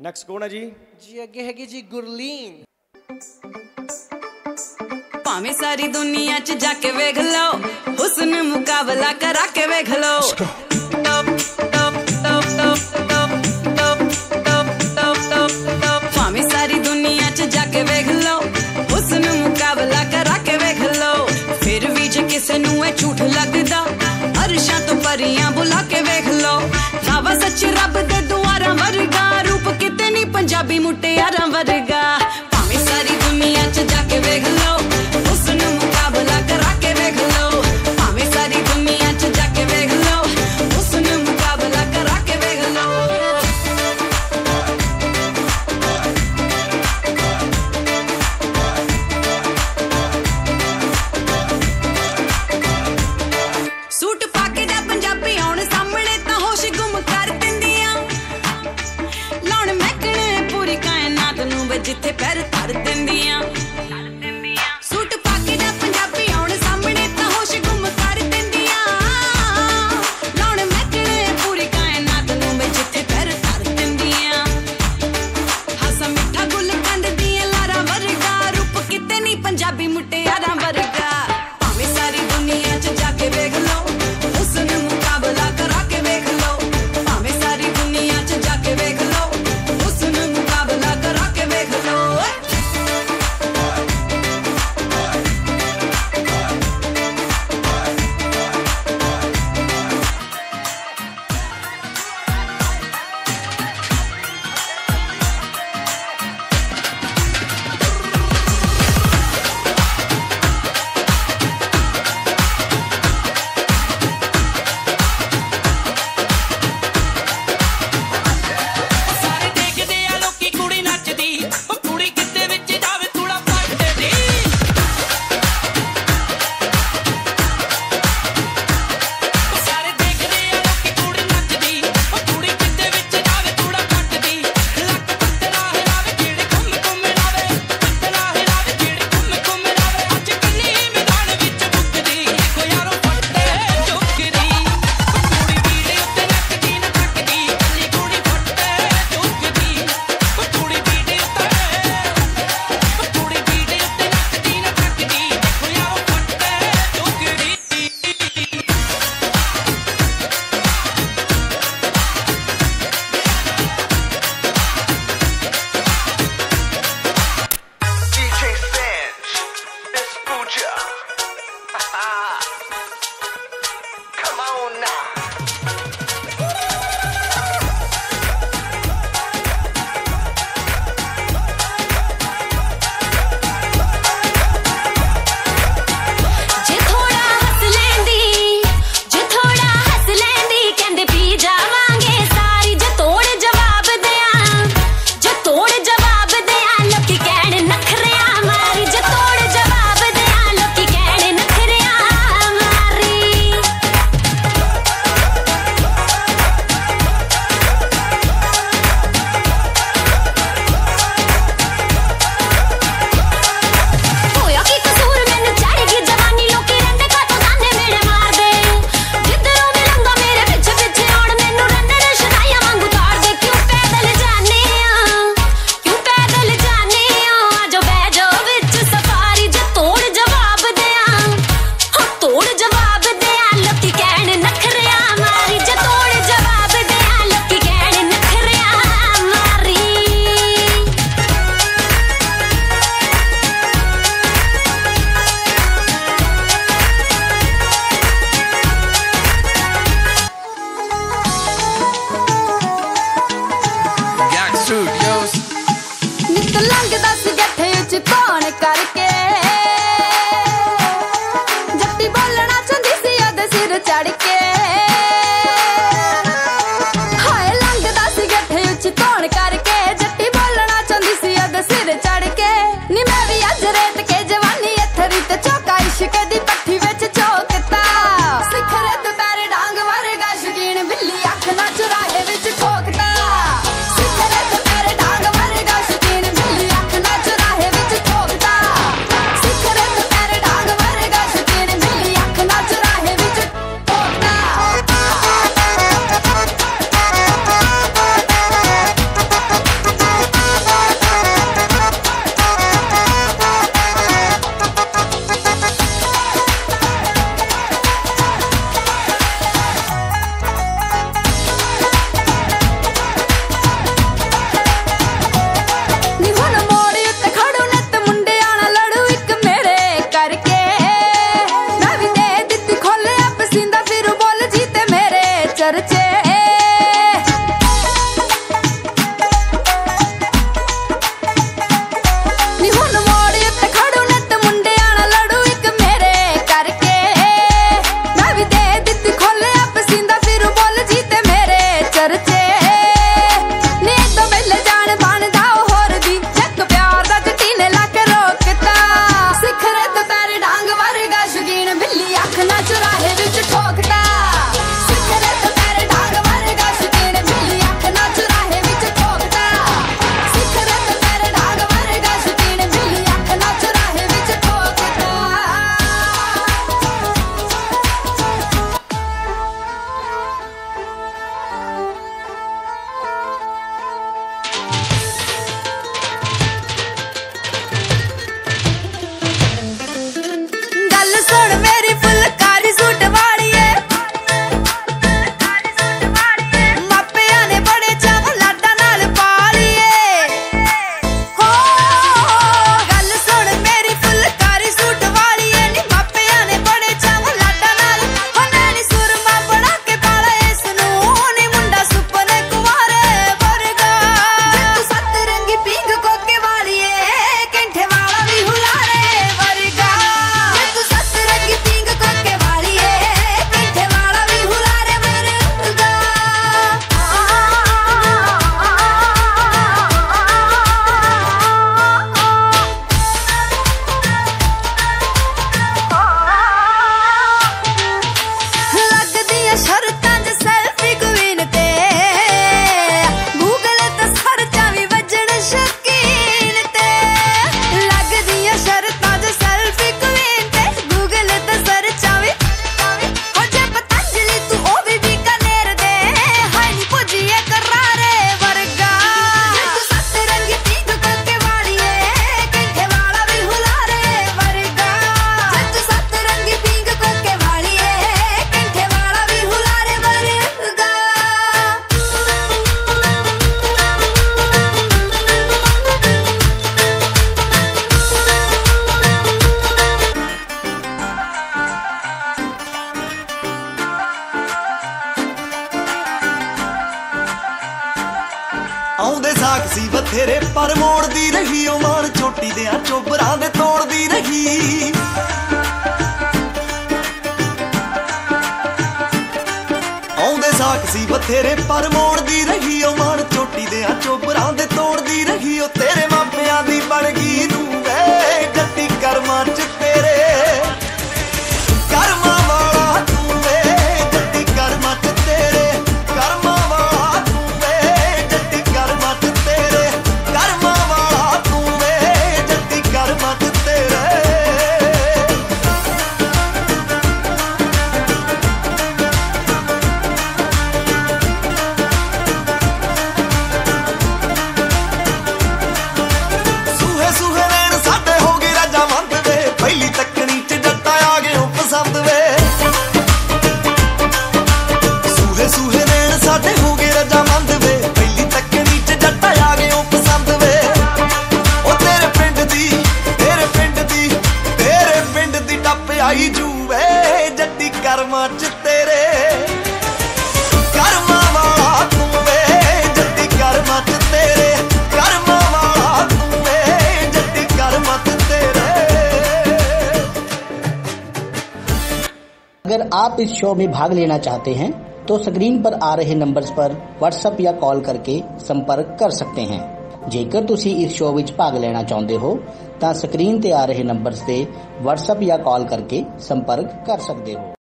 Next कौन है जी? जी अगे हैगी जी गुरलीन। भावें सारी दुनिया च जाके वेख लो, हुस्न मुकाबला करा के वेख लो। भावें सारी दुनिया च जाके वेख लो, हुस्न मुकाबला करा के वेख लो। फिर भी जे किसे नू ए झूठ लगदा, अरशां तो परियां बुला के वेख लो। रावा सच रब दे दुआरां वर्गा, रूप किते नी पंजाबी मुटियारां वर्गा। भावें सारी दुनिया च जाके वेख लो, हुस्न मुकाबला करा के वेख लो। भावें सारी दुनिया च जाके वेख लो, हुस्न मुकाबला करा के वेख लो। सूट पाके दा पंजाबी आउण सामने तां होश गुम कर दिंदियां, लाउण महकणे पूरी कायनात नूं वे जिथे पैर धर दिंदियां। सूट पाके दा पंजाबी आउण सामने तां होश गुम कर दिंदियां, लाउण महकणे पूरी कायनात नूं वे जिथे पैर धर दिंदियां। हासा मिठा गुल कंद दियां लारा वर्गा, रूप किते नी पंजाबी मुटियारां वर्गा। भावें सारी दुनिया च जाके वेख लो, हुस्न मुकाबला करा के वेख लो। भावें सारी दुनिया च जाके वेख लो, हुस्न मुकाबला करा के वेख लो। ਸਾਰੇ ਦੇਖਦੇ ਆ ਲੋਕੀ ਕੁੜੀ ਨੱਚਦੀ, ਉਹ ਕੁੜੀ ਕਿਤੇ ਵਿੱਚ ਜਾਵੇ ਥੋੜਾ ਪੱਟਦੀ। ਸਾਰੇ ਦੇਖਦੇ ਆ ਲੋਕੀ ਕੁੜੀ ਨੱਚਦੀ, ਉਹ ਕੁੜੀ ਕਿਤੇ ਵਿੱਚ ਜਾਵੇ ਥੋੜਾ ਪੱਟਦੀ। ਲੱਕ ਪੱਤਰਾ ਹਿਲਾਵੇ ਜਿਹੜੇ ਘੁੰਮ ਘੁੰਮ ਲਾਵੇ, ਪੱਤਰਾ ਹਿਲਾਵੇ ਜਿਹੜੇ ਘੁੰਮ ਘੁੰਮ ਲਾਵੇ। ਅੱਜ ਕੱਲੀ ਮੈਦਾਨ ਵਿੱਚ ਬੁੱਕਦੀ, ਦੇਖੋ ਯਾਰੋ ਫੱਟੇ ਚੁੱਕਦੀ। ਕੁੜੀ ਵੀੜੇ ਉੱਤੇ ਨੱਚਦੀ ਨਾ ਥੱਕਦੀ, ਕੱਲੀ ਕੁੜੀ ਫੱਟੇ ਚੁੱਕਦੀ। ਕੁੜੀ ਵੀੜੇ ਉੱਤੇ ਨੱਚਦੀ ਨਾ ਥੱਕਦੀ, ਦੇਖੋ ਯਾਰੋ ਫੱਟੇ ਚੁੱਕਦੀ। DJ Sanj, Miss Pooja. Come on now. जे थोड़ा हंस लेंदी, जे थोड़ा हंस लेंदी, कहंदे पी जावांगे सारी। जे तोड़ जवाब दियां, जे तोड़ जवाब दियां, लोकी कहण नखरियां मारी। जे तोड़ जवाब दियां, लोकी कहण नखरियां मारी। होया की कसूर मैनू चढ़ गई जवानी, लोकी रंडे काटो ताने मेरे मार दे। जिधरों भी लंघा मेरे पिछे पिछे आउण, मैनू रंडे शनाइयां वांगू तार दे। क्यों पैदल जाने क्यों पैदल जाने आजो बह जाओ विच सफारी। जे तोड़ जवाब दियां, हाँ तोड़ जवाब दियां, लोकी कहण नखरियां मारी। जे तोड़ जवाब दियां, लोकी कहण नखरियां मारी। Yak Studios. ਨਿਤ ਲੰਘਦਾ ਸੀ ਗੱਠੇ ਉੱਚ ਧੌਣ ਕਰਕੇ, ਜੱਟੀ ਬੋਲਣਾ ਚਾਹੁੰਦੀ ਸੀ ਉਹਦੇ ਸਿਰ ਚੜ ਕੇ। ਹਾਏ ਲੰਘਦਾ ਸੀ ਗੱਠੇ ਉੱਚ ਧੌਣ ਕਰਕੇ, ਜੱਟੀ ਬੋਲਣਾ ਚਾਹੁੰਦੀ ਸੀ ਉਹਦੇ ਸਿਰ ਚੜ ਕੇ। ਨੀ ਮੈਂ ਵੀ ਅੱਜ ਰੇਤ ਕੇ ਜਵਾਨੀ ਅਥਰੀ ਤੇ ਚੌਕਾ ਇਸ਼ਕ ਦੀ ਪੱਠੀ ਵਿੱਚ ਚੌਕਤਾ। ਸਿਖਰੇ ਦੁਪਹਿਰੇ ਡਾਂਗ ਵਰਗਾ ਸ਼ੌਕੀਨ, ਬਿੱਲੀ ਅੱਖ ਨਾ ਚੁਰਾਹੇ ਵਿੱਚ ਠੋਕਦਾ। ਸਿਖਰੇ ਦੁਪਹਿਰੇ ਡਾਂਗ ਵਰਗਾ ਸ਼ੌਕੀਨ, ਬਿੱਲੀ ਅੱਖ ਨਾ ਚੁਰਾਹੇ ਵਿੱਚ ਠੋਕਦਾ। ਸਿਖਰੇ ਦੁਪਹਿਰੇ ਡਾਂਗ ਵਰਗਾ ਸ਼ੌਕੀਨ, ਬਿੱਲੀ ਅੱਖ ਨਾ ਚੁਰਾਹੇ ਵਿੱਚ ਠੋਕਦਾ। ਨਾ ਚੁਰਾਹੇ ਵਿੱਚ ਠੋਕਦਾ ਸਿਖਰੇ ਤੇ ਮੇਰੇ ਢਾਂਗ ਵਰਗਾ ਸ਼ਕੀਨ ਮਿਲੀ ਅੱਖ ਨਾ ਚੁਰਾਹੇ ਵਿੱਚ ਠੋਕਦਾ ਸਿਖਰੇ ਤੇ ਮੇਰੇ ਢਾਂਗ ਵਰਗਾ ਸ਼ਕੀਨ ਮਿਲੀ ਅੱਖ ਨਾ ਚੁਰਾਹੇ ਵਿੱਚ ਠੋਕਦਾ ਗੱਲ ਸੁਣ ਮੇਰੀ ਫੁਲਕਾਰੀ ਸੂਟ ਵਾਲੀਏ ਮਾਪਿਆਂ ਨੇ ਬੜੇ ਚਾਵ ਲਾਡਾਂ ਨਾਲ ਪਾਲੀਏ ਹੋ ਗੱਲ ਸੁਣ ਮੇਰੀ ਫੁਲਕਾਰੀ ਸੂਟ ਵਾਲੀਏ ਨੀ ਮਾਪਿਆਂ ਨੇ ਬੜੇ ਚਾਵ ਲਾਡਾਂ ਨਾਲ ਉਹਨਾਂ ਨੇ ਸੁਰਮਾ ਬਣਾ ਕੇ ਪਾਲਾ ਇਸ ਨੂੰ ਨੀ ਮੁੰਡਾ ਸੁਪਨੇ ਕੁਵਾਰੇ ਵਰਗਾ ਜੇ ਤੂੰ ਸੱਤ ਰੰਗੀ ਪਿੰਗ ਕੋਕੇ ਵਾਲੀਏ ਕੈਂਠੇ ਵਾਲਾ ਵੀ ਹੁਲਾਰੇ ਵਰਗਾ ਜੇ ਤੂੰ ਸੱਤ ਰੰਗੀ ਪਿੰਗ ਕੋਕੇ ਵਾਲੀਏ ਕੈਂਠੇ ਵਾਲਾ ਵੀ ਹੁਲਾਰੇ ਵਰਗਾ ਲੱਗਦੀਆਂ ਸ਼ਰਤਾਂ 'ਚ ਸੈਲਫੀ ਕੁਈਨ ਤੇ ਗੂਗਲ ਤੇ ਸਰਚਾਂ ਵੀ ਵੱਜਣ ਸ਼ਕੀਨ ਤੇ ਲੱਗਦੀਆਂ ਸ਼ਰਤਾਂ 'ਚ ਸੈਲਫੀ ਕੁਈਨ ਤੇ ਗੂਗਲ ਤੇ ਸਰਚਾਂ ਵੀ ਹੋ ਜੇ ਪਤੰਜਲੀ ਤੂੰ ਉਹ ਵੀ ਬੀਕਾਨੇਰ ਦੇ ਹਾਈ ਨੀ ਪੁੱਜੀਏ ਕਰਾਰੇ ਵਰਗਾ ਜੇ ਤੂੰ ਸੱਤ ਰੰਗੀ ਪਿੰਗ ਕੋਕੇ ਵਾਲੀਏ ਕੈਂਠੇ ਵਾਲਾ ਵੀ ਹੁਲਾਰੇ ਵਰਗਾ ਜੇ ਤੂੰ ਸੱਤ ਰੰਗੀ ਪਿੰਗ ਕੋਕੇ ਵਾਲੀਏ ਕੈਂਠੇ ਵਾਲਾ ਵੀ ਹੁਲਾਰੇ ਵਰਗਾ ਆਉਂਦੇ ਸਾਖ ਸੀ ਬਥੇਰੇ ਪਰ ਮੋੜਦੀ ਰਹੀ ਉਹ ਮਾਨ ਚੋਟੀ ਦੇ ਚੋਬਰਾਂ ਦੇ ਤੋੜਦੀ ਰਹੀ ਆਉਂਦੇ ਸਾਖ ਸੀ ਬਥੇਰੇ ਪਰ ਮੋੜਦੀ ਰਹੀ ਉਹ ਮਾਨ ਚੋਟੀ ਦੇ ਚੋਬਰਾਂ ਦੇ ਤੋੜਦੀ ਰਹੀ ਉਹ ਤੇਰੇ ਮਾਪਿਆਂ ਦੀ ਬਣ ਗਈ ਨੂੰ ਵੇ ਜੱਟੀ ਕਰਮਾਂ ਚ ਤੇਰੇ ਕਰਮਾਂ ਵਾਲਾ ਤੂੰ ਵੇ ਜੱਟੀ ਕਰਮਾਂ ਚ ਤੇਰੇ ਕਰਮਾਂ ਵਾਲਾ ਤੂੰ ਵੇ ਜੱਟੀ ਕਰਮਾਂ ਚ ਤੇਰੇ ਕਰਮਾਂ ਵਾਲਾ ਤੂੰ ਵੇ ਜੱਟੀ ਕਰਮਾਂ ਚ ਤੇਰੇ ਸੂਹੇ ਸੂਹੇ ਨੈਣ ਸਾਡੇ ਹੋ ਗਏ ਰਾਜਾ ਮੰਦ ਵੇ ਪਹਿਲੀ ਤੱਕਣੀ ਚ ਜੱਟਾ ਆ ਗਏ ਉਹ ਪਸੰਦ ਵੇ ਸੂਹੇ ਸੂਹੇ ਨੈਣ ਸਾਡੇ ਹੋ ਗਏ ਰਾਜਾ ਮੰਦ ਵੇ ਪਹਿਲੀ ਤੱਕਣੀ ਚ ਜੱਟਾ ਆ ਗਏ ਉਹ ਪਸੰਦ ਵੇ ਉਹ ਤੇਰੇ ਪਿੰਡ ਦੀ ਟੱਪ ਆਈ ਜੂ ਵੇ ਜੱਟੀ ਕਰਮਾਂ ਚ ਤੇਰੇ ਕਰਮਾਂ ਵਾਲਾ ਤੂੰ ਵੇ ਜੱਟੀ ਕਰਮਾਂ ਚ ਤੇਰੇ ਕਰਮਾਂ वाला तू वे जट्टी करमां च तेरे। अगर आप इस शो में भाग लेना चाहते हैं तो स्क्रीन पर आ रहे नंबर्स पर WhatsApp या कॉल करके संपर्क कर सकते हैं। ਜੇਕਰ ਤੁਸੀਂ ਇਸ ਸ਼ੋਅ ਵਿੱਚ ਭਾਗ ਲੈਣਾ ਚਾਹੁੰਦੇ ਹੋ ਤਾਂ ਸਕਰੀਨ ਤੇ ਆ ਰਹੇ ਨੰਬਰਸ ਤੇ WhatsApp ਜਾਂ ਕਾਲ ਕਰਕੇ ਸੰਪਰਕ ਕਰ ਸਕਦੇ ਹੋ।